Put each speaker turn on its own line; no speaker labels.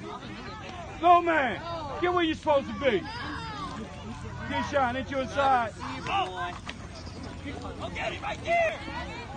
Go, man. Get where you're supposed to be. Get shot. Ain't you inside?
Oh, get him right there.